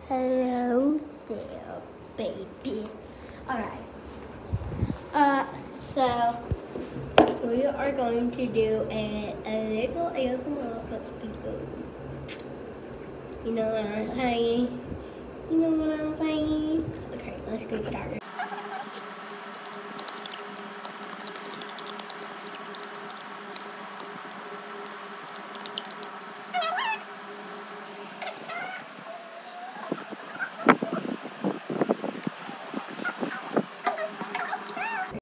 Hello there, baby. Alright. So we are going to do a little ASMR but speaker. You know what I'm saying? You know what I'm saying?